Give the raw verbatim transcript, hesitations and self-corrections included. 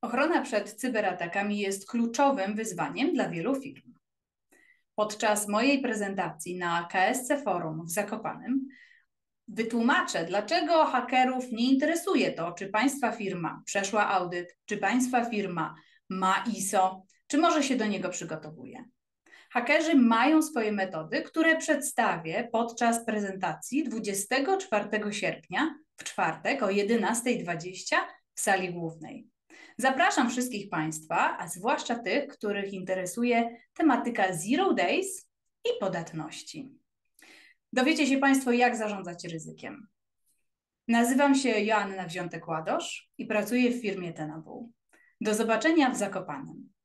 Ochrona przed cyberatakami jest kluczowym wyzwaniem dla wielu firm. Podczas mojej prezentacji na K S C Forum w Zakopanem wytłumaczę, dlaczego hakerów nie interesuje to, czy Państwa firma przeszła audyt, czy Państwa firma ma I S O, czy może się do niego przygotowuje. Hakerzy mają swoje metody, które przedstawię podczas prezentacji dwudziestego czwartego sierpnia w czwartek o jedenastej dwadzieścia w sali głównej. Zapraszam wszystkich Państwa, a zwłaszcza tych, których interesuje tematyka Zero Days i podatności. Dowiecie się Państwo, jak zarządzać ryzykiem. Nazywam się Joanna Wziątek-Ładosz i pracuję w firmie Tenable. Do zobaczenia w Zakopanem.